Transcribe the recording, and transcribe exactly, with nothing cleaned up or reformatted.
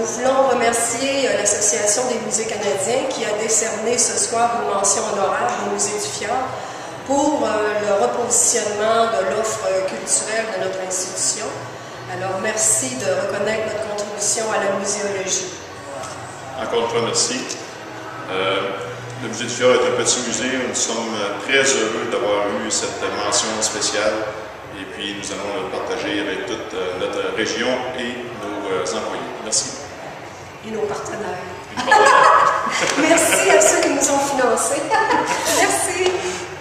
nous voulons remercier l'Association des musées canadiens qui a décerné ce soir une mention honoraire au Musée du Fjord pour le repositionnement de l'offre culturelle de notre institution. Alors, merci de reconnaître notre contribution à la muséologie. Encore une fois, merci. Euh, le Musée du Fjord est un petit musée. Nous sommes très heureux d'avoir eu cette mention spéciale. Et puis, nous allons le partager avec toute notre région et nos employés. Merci. Et nos partenaires. Et nos partenaires. Merci à ceux qui nous ont financés. Merci.